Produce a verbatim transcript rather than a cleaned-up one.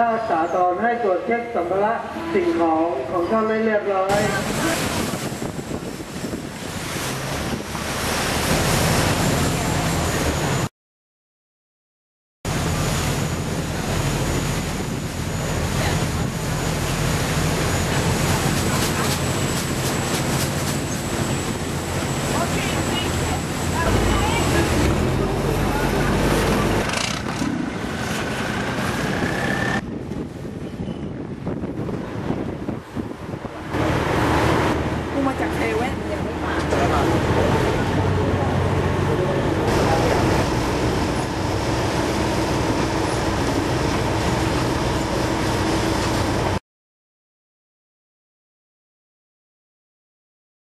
ถ้าสาตอนให้ตรวจเช็คสัมภาระสิ่งของของท่านไม่เรียบร้อย